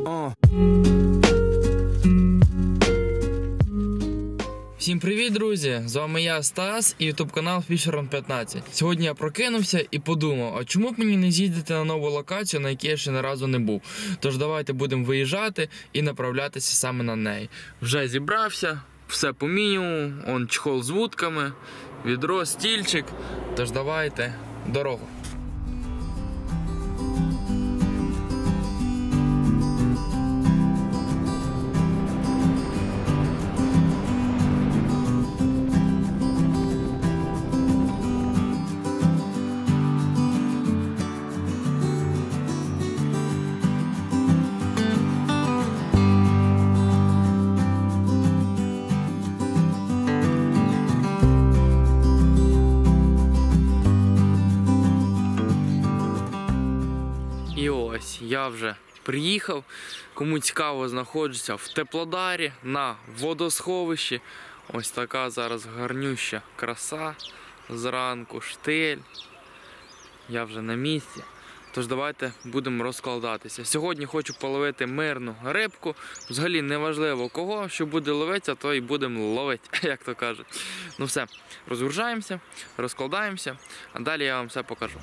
Всім привіт, друзі! З вами я, Стас, і ютуб канал Fisherman 15. Сьогодні я прокинувся і подумав, а чому б мені не з'їздити на нову локацію, на якій я ще ні разу не був. Тож давайте будемо виїжджати і направлятися саме на неї. Вже зібрався, все по мінімуму, он чехол з вудками, відро, стільчик. Тож давайте, дорогу. І ось, я вже приїхав, кому цікаво, знаходжуся в Теплодарі на водосховищі. Ось така зараз гарнюща краса, зранку штиль, я вже на місці. Тож давайте будемо розкладатися. Сьогодні хочу половити мирну рибку, взагалі не важливо кого, що буде ловитися, то і будемо ловити, як то кажуть. Ну все, розгружаємося, розкладаємося, а далі я вам все покажу.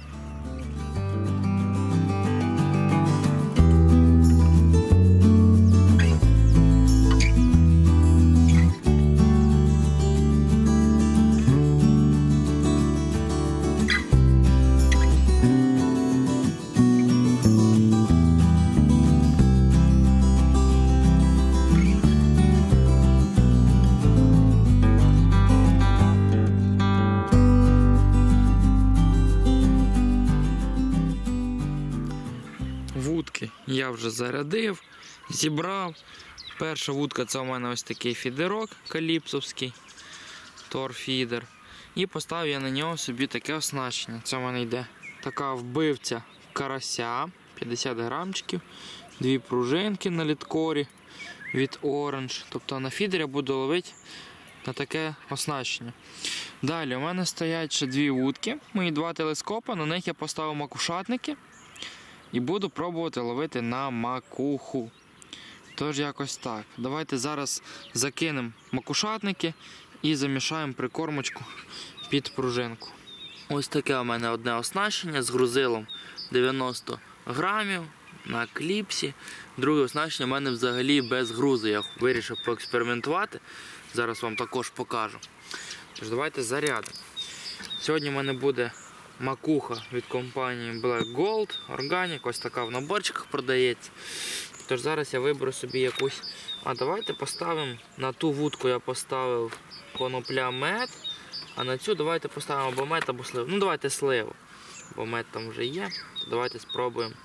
Вудки я вже зарядив, зібрав. Перша вудка — це у мене ось такий фідерок каліпсовський, торфідер. І поставив я на нього собі таке оснащення. Це у мене йде така вбивця карася, 50 грамчиків, дві пружинки на літкорі від Orange. Тобто на фідер я буду ловити на таке оснащення. Далі у мене стоять ще дві вудки, мої два телескопи, на них я поставив макушатники. І буду пробувати ловити на макуху. Тож якось так. Давайте зараз закинемо макушатники і замішаємо прикормочку під пружинку. Ось таке у мене одне оснащення з грузилом 90 грамів на кліпсі. Друге оснащення у мене взагалі без грузу. Я вирішив поекспериментувати. Зараз вам також покажу. Тож давайте зарядимо. Сьогодні в мене буде макуха від компанії Black Gold Organic, ось така в наборчиках продається. Тож зараз я виберу собі якусь. А давайте поставимо на ту вудку, я поставив конопля мед, а на цю давайте поставимо або мед, або сливу. Ну давайте сливу, бо мед там вже є. Давайте спробуємо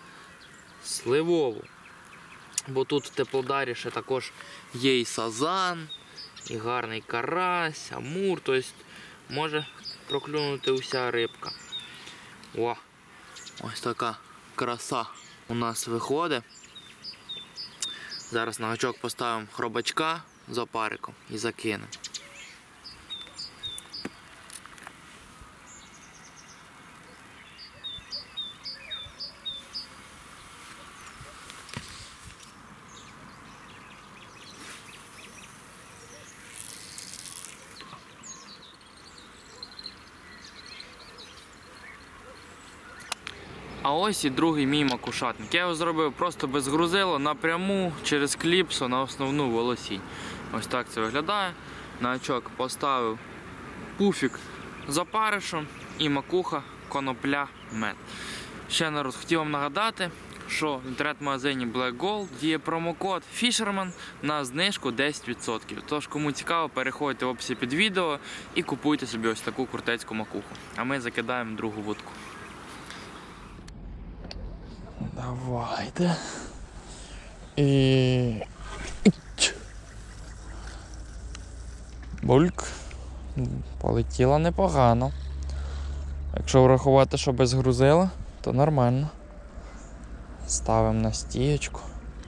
сливову. Бо тут в Теплодарі ще також є і сазан, і гарний карась, амур, тобто може проклюнути уся рибка. О, ось така краса у нас виходить. Зараз на гачок поставимо хробачка з опариком і закинемо. А ось і другий мій макушатник. Я його зробив просто без грузила, напряму через кліпсу на основну волосінь. Ось так це виглядає. На гачок поставив пуфік з опаришем і макуха конопля мед. Ще народ, хотів вам нагадати, що в інтернет-магазині Black Gold діє промокод Fisherman на знижку 10%. Тож, кому цікаво, переходьте в описі під відео і купуйте собі ось таку крутецьку макуху. А ми закидаємо другу вудку. Давайте. І... Бульк. Полетіла непогано. Якщо врахувати, що без грузила, то нормально. Ставимо на стієчку.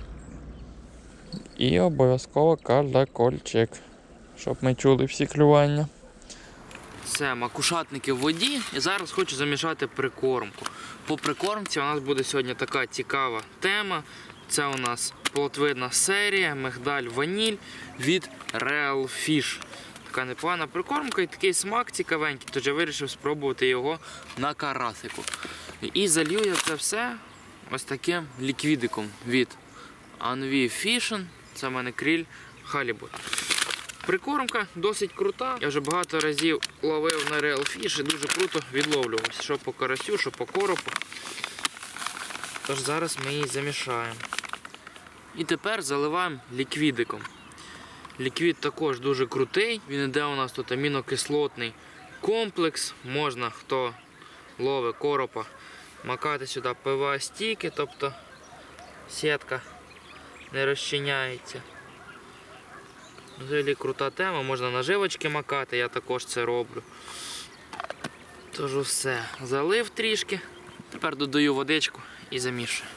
І обов'язково колокольчик, щоб ми чули всі клювання. Все, макушатники в воді, і зараз хочу замішати прикормку. По прикормці у нас буде сьогодні така цікава тема. Це у нас плотвидна серія, мигдаль, ваніль від Real Fish. Така непогана прикормка і такий смак цікавенький, тож я вирішив спробувати його на карасику. І залью я це все ось таким ліквідиком від Anvi Fishing. Це в мене кріль халібут. Прикормка досить крута. Я вже багато разів ловив на Real Fish і дуже круто відловлювався. Що по карасю, що по коропу. Тож зараз ми її замішаємо. І тепер заливаємо ліквідиком. Ліквід також дуже крутий. Він іде у нас тут амінокислотний комплекс. Можна, хто ловить коропа, макати сюди ПВА-стійки, тобто сітка не розчиняється. Взагалі крута тема, можна наживочки макати, я також це роблю. Тож все, залив трішки, тепер додаю водичку і замішую.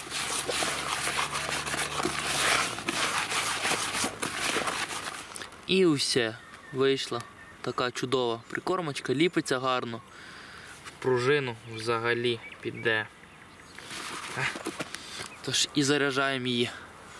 І все, вийшла така чудова прикормочка, ліпиться гарно, в пружину взагалі піде. Тож і заряджаємо її.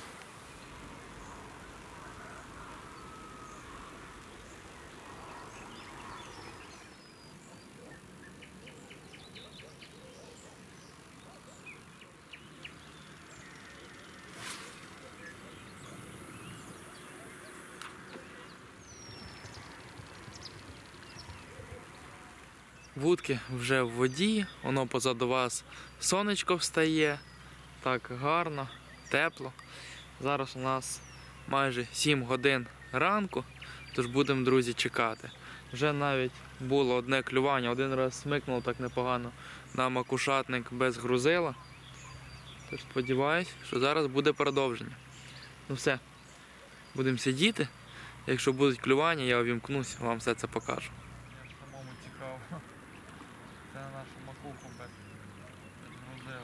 Вудки вже в воді, воно позаду вас сонечко встає, так гарно, тепло. Зараз у нас майже 7 годин ранку, тож будемо, друзі, чекати. Вже навіть було одне клювання, один раз смикнув так непогано на макушатник без грузила. Тож сподіваюсь, що зараз буде продовження. Ну все, будемо сидіти, якщо будуть клювання, я увімкнусь, вам все це покажу. Самому цікаво. Це нашу макуху без грузила.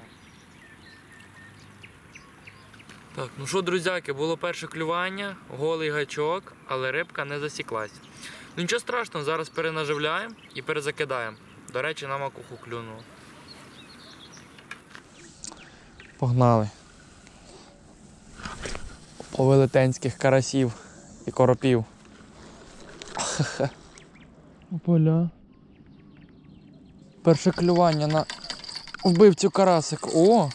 Так, ну що, друзяки, було перше клювання, голий гачок, але рибка не засіклась. Ну нічого страшного, зараз перенаживляємо і перезакидаємо. До речі, на макуху клюнуло. Погнали. По велетенських карасів і коропів. Поля. Перше клювання на вбивцю карасик. О!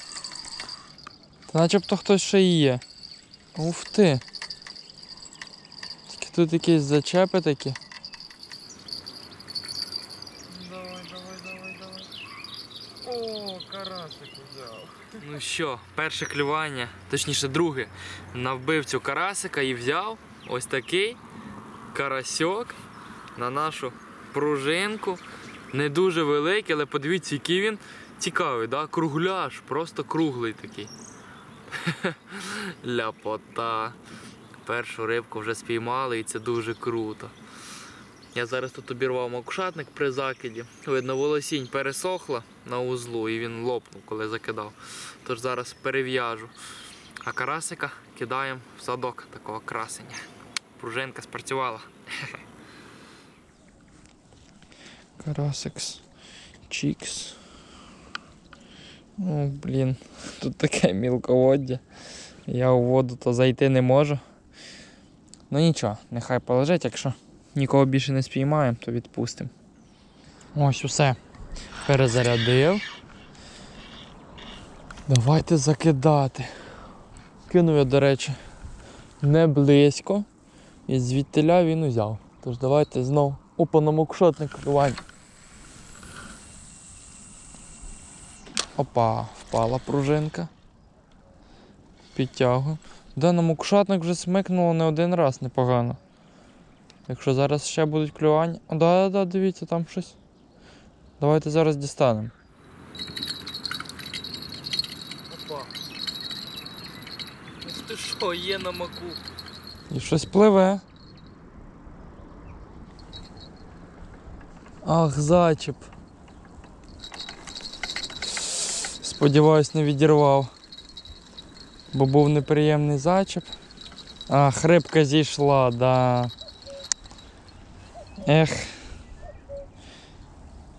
Та начебто хтось ще і є. Ух ти! Тільки тут якісь зачепи такі. Давай. О, карасик взяв. Ну що, перше клювання, точніше друге, на вбивцю карасика і взяв ось такий карасьок на нашу пружинку. Не дуже великий, але подивіться, який він цікавий, да? Кругляш, просто круглий такий. Ляпота. Першу рибку вже спіймали і це дуже круто. Я зараз тут обірвав макушатник при закиді. Видно, волосінь пересохла на узлу і він лопнув, коли закидав. Тож зараз перев'яжу. А карасика кидаємо в садок такого красення. Пружинка спрацювала. Карасикс. Чікс. О, блін, тут таке мілководдя. Я у воду то зайти не можу. Ну нічого, нехай полежить, якщо нікого більше не спіймаємо, то відпустимо. Ось усе. Перезарядив. Давайте закидати. Кинув я, до речі, не близько. І звідтиля він узяв. Тож давайте знов. Опа, на макушатник клювання. Опа, впала пружинка. Підтягую. Да, на макушатник вже смикнуло не один раз непогано. Якщо зараз ще будуть клювання... Да, дивіться, там щось. Давайте зараз дістанемо. Опа. Ось ти що, є на маку. І щось пливе. Ах, зачіп. Сподіваюсь, не відірвав. Бо був неприємний зачіп. Ах, рибка зійшла, да. Ех.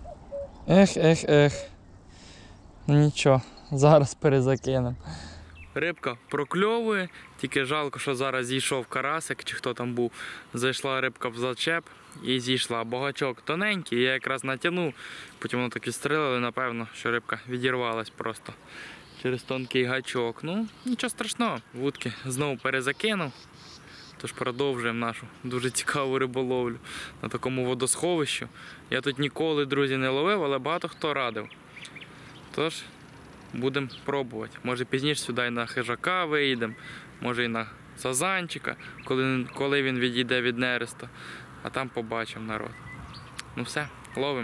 Ех. Ну нічого, зараз перезакинемо. рибка прокльовує, тільки жалко, що зараз зійшов карасик, чи хто там був. Зайшла рибка в зачеп і зійшла. Багачок тоненький, я якраз натягнув, потім воно так і стрілили, напевно, що рибка відірвалась просто через тонкий гачок. Ну, нічого страшного, вудки знову перезакинув. Тож продовжуємо нашу дуже цікаву риболовлю на такому водосховищі. Я тут ніколи, друзі, не ловив, але багато хто радив. Тож, будемо пробувати. Може пізніше сюди і на хижака вийдемо, може і на сазанчика, коли він відійде від нереста. А там побачимо народ. Ну все, ловимо.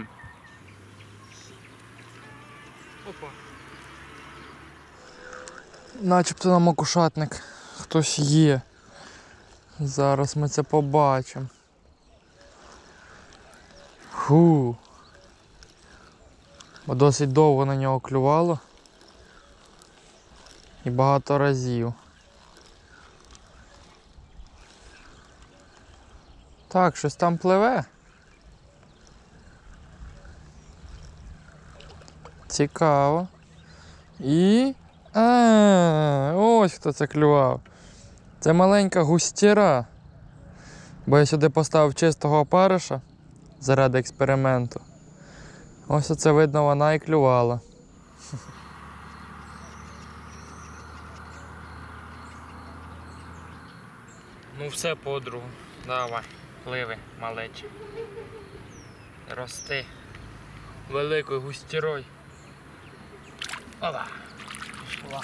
Опа. Начебто на макушатник хтось є. Зараз ми це побачимо. Фу. Бо досить довго на нього клювало. І багато разів. Так, щось там пливе. Цікаво. І... ось хто це клював. Це маленька густіра. Бо я сюди поставив чистого опариша заради експерименту. Ось оце видно, вона і клювала. Ну все, подругу. Давай, пливи, малече. Рости великою густірою. Опа. Пішла.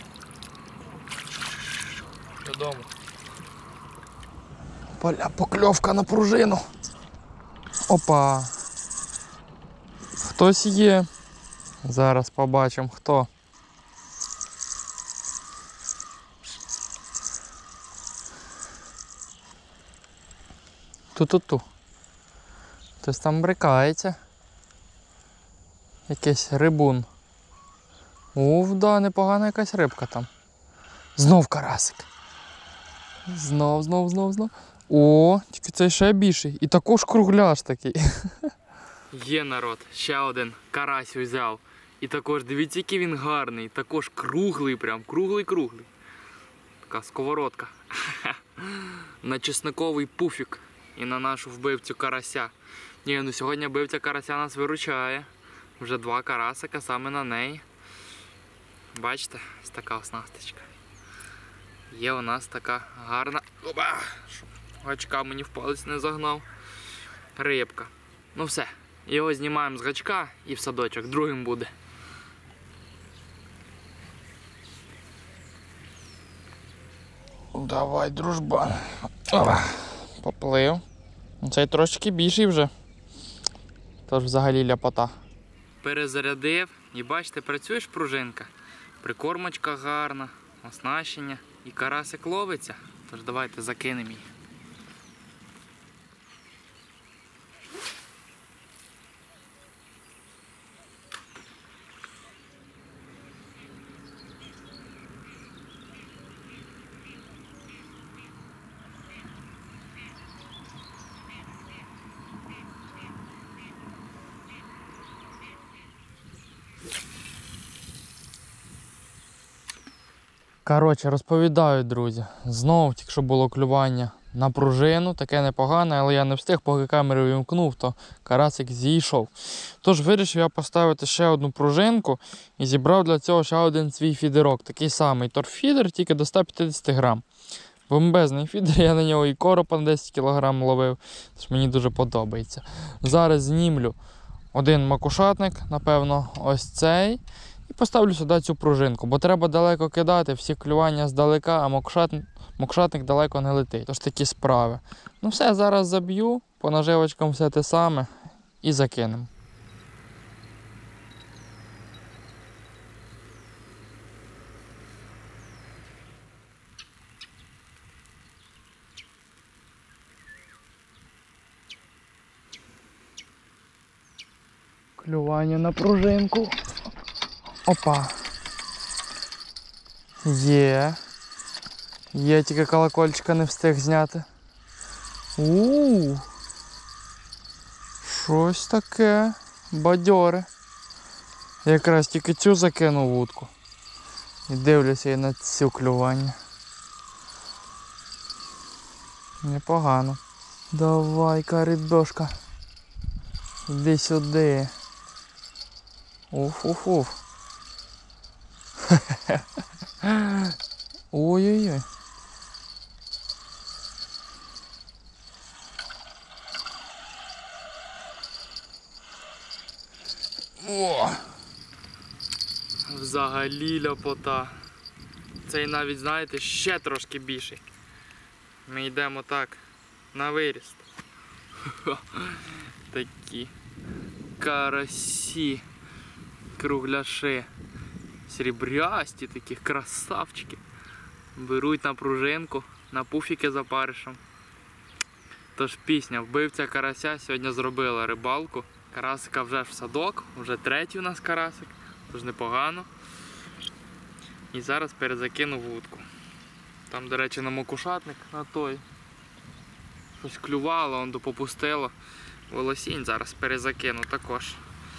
Додому. Покльовка на пружину. Опа. Хтось є. Зараз побачимо хто. Ту-ту-ту. Хтось там брикається. Якийсь рибун. Да, непогана якась рибка там. Знов карасик. Знов. О, тільки цей ще більший. І також кругляш такий. Є народ, ще один карась взяв. І також, дивіться, який він гарний. Також круглий прям, круглий. Така сковородка. На чесниковий пуфік. І на нашу вбивцю карася. Ні, ну сьогодні вбивця карася нас виручає. Вже 2 карасика саме на неї. Бачите, ось така оснасточка. Є у нас така гарна... Опа! Щоб гачка мені в палець не загнав. Рибка. Ну все, його знімаємо з гачка і в садочок. Другим буде. Давай, дружбан. Опа! Поплив. Цей трошки більший вже. Тож взагалі ляпота. Перезарядив. І бачите, працює ж пружинка. Прикормочка гарна, оснащення. І карасик ловиться. Тож давайте закинемо її. Коротше, розповідаю, друзі. Знову тільки що було клювання на пружину, таке непогане, але я не встиг, поки камеру вімкнув, то карасик зійшов. Тож вирішив я поставити ще одну пружинку і зібрав для цього ще один свій фідерок. Такий самий торф-фідер, тільки до 150 грам. Бомбезний фідер, я на нього і коропа на 10 кг ловив, тож мені дуже подобається. Зараз знімлю один макушатник, напевно, ось цей. І поставлю сюди цю пружинку, бо треба далеко кидати, всі клювання здалека, а макушатник далеко не летить. Тож такі справи. Ну все, зараз заб'ю, по наживочкам все те саме і закинемо. Клювання на пружинку. Опа. Є. Є, тільки колокольчика не встиг зняти. Щось таке бадьоре. Якраз тільки цю закинув вудку. І дивлюся і на цю клювання. Непогано. Давай-ка, рибешка. Іди сюди. Уф-уф-уф. Ой-ой-ой. О! Взагалі ляпота. Цей навіть, знаєте, ще трошки більший. Ми йдемо так, на виріст. Такі карасі, кругляши, срібрясті такі красавчики. Беруть на пружинку, на пуфіки за опаришем. Тож пісня «Вбивця карася» сьогодні зробила рибалку. Карасика вже в садок, вже третій у нас карасик, тож непогано. І зараз перезакину вудку. Там, до речі, на макушатник, на той. Щось клювало, он попустило. Волосінь зараз перезакину також.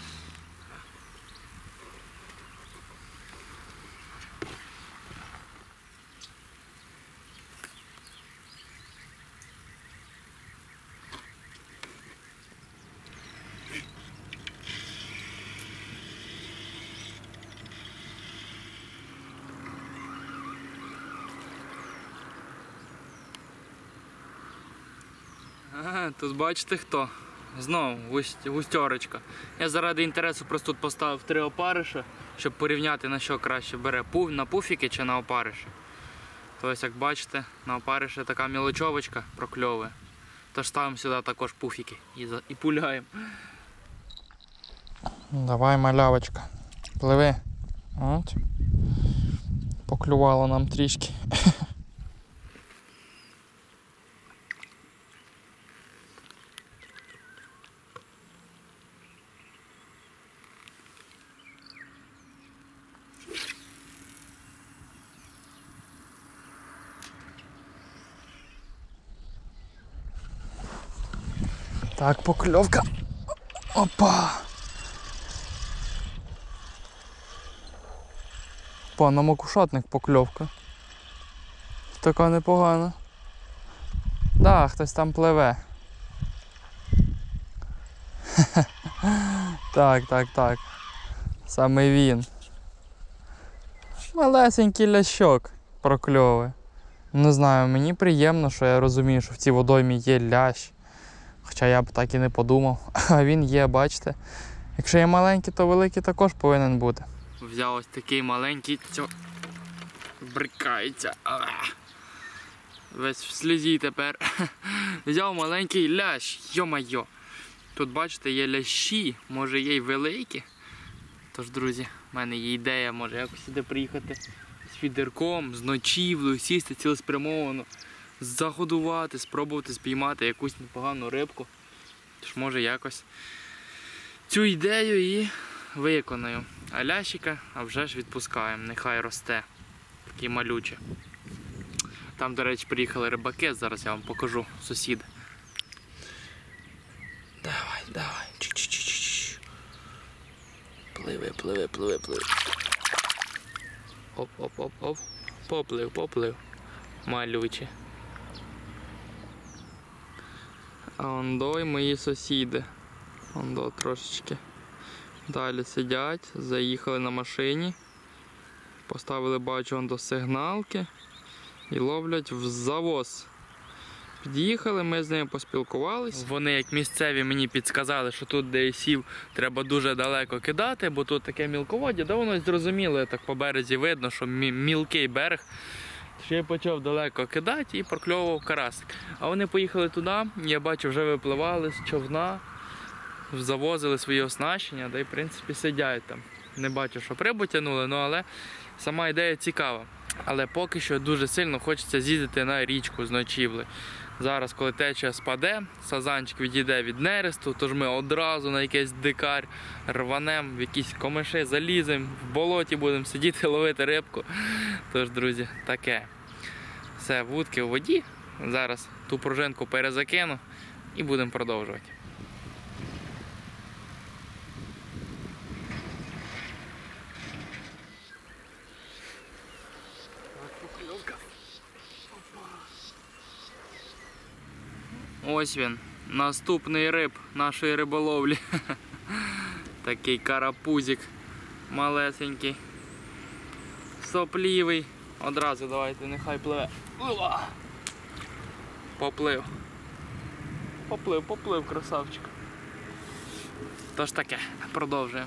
Тут бачите хто? Знову густерочка. Я заради інтересу просто тут поставив 3 опариша, щоб порівняти, на що краще бере, на пуфіки чи на опариші. Тобто, як бачите, на опариші така мілочовочка прокльовує. Тож ставимо сюди також пуфіки і пуляємо. Давай, малявочка, пливи. От. Поклювало нам трішки. Так, покльовка. Опа! Опа, на макушатник покльовка. Така непогана. Да, хтось там пливе. Так. Саме він. Малесенький лящок прокльовує. Не знаю, мені приємно, що я розумію, що в цій водоймі є лящ. Хоча я б так і не подумав. А він є, бачите. Якщо є маленький, то великий також повинен бути. Взяв ось такий маленький, брикається. Весь в слізі тепер. Взяв маленький лящ, йо-майо. Тут, бачите, є лящі, може є й великі. Тож, друзі, в мене є ідея, може якось сюди приїхати з фідерком, з ночівлею, сісти цілеспрямовано, загодувати, спробувати спіймати якусь непогану рибку. Тож, може, якось цю ідею і виконаю. А лящика, а вже ж відпускаємо, нехай росте. Такий малючий. Там, до речі, приїхали рибаки, зараз я вам покажу, сусіди. Давай. Чик-чик-чик. Пливи. Оп. Поплив. Малючий. А ондо й мої сусіди. Ондо трошечки. Далі сидять, заїхали на машині. Поставили, бачу, ондо сигналки. І ловлять в завоз. Під'їхали, ми з ними поспілкувалися. Вони, як місцеві, мені підсказали, що тут, де я сів, треба дуже далеко кидати, бо тут таке мілководдя. Да воно зрозуміло, так по березі видно, що мілкий берег. Тож я почав далеко кидати і прокльовував карасик. А вони поїхали туди, я бачу, вже випливали з човна, завозили свої оснащення, да і в принципі сидять там. Не бачу, що рибу тягнули, ну, але сама ідея цікава. Але поки що дуже сильно хочеться з'їздити на річку з ночівли. Зараз, коли течія спаде, сазанчик відійде від нересту, тож ми одразу на якийсь дикар рванемо, в якісь комиші заліземо, в болоті будемо сидіти, ловити рибку. Тож, друзі, таке. Все, вудки у воді. Зараз ту пружинку перезакину і будемо продовжувати. Ось він, наступний риб нашої риболовлі. Такий карапузик малесенький, соплівий. Одразу давайте, нехай пливе. Поплив. Поплив, красавчик. Тож таке, продовжуємо.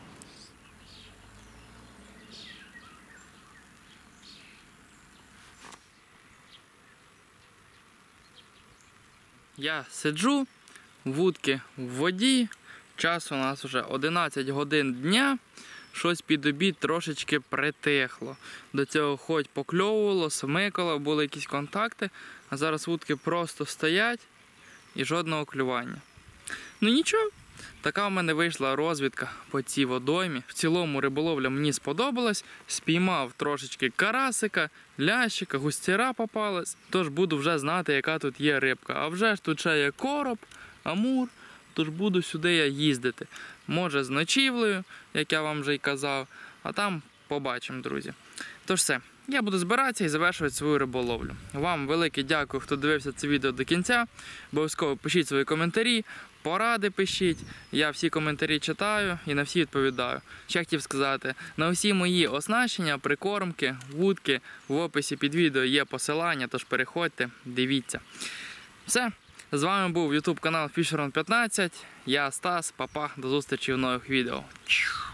Я сиджу, вудки в воді, час у нас вже 11 годин дня, щось під обід трошечки притихло. До цього хоч покльовувало, смикало, були якісь контакти, а зараз вудки просто стоять і жодного клювання. Ну нічого, така в мене вийшла розвідка по цій водоймі. В цілому риболовля мені сподобалась, спіймав трошечки карасика, лящика, густяра попалась, тож буду вже знати, яка тут є рибка. А вже ж тут ще є короб, амур, тож буду сюди я їздити. Може з ночівлею, як я вам вже й казав, а там побачимо, друзі. Тож все, я буду збиратися і завершувати свою риболовлю. Вам велике дякую, хто дивився це відео до кінця. Обов'язково пишіть свої коментарі, поради пишіть. Я всі коментарі читаю і на всі відповідаю. Ще хотів сказати, на усі мої оснащення, прикормки, вудки в описі під відео є посилання, тож переходьте, дивіться. Все, з вами був YouTube канал Fisherman 15. Я Стас, папа, до зустрічі в нових відео.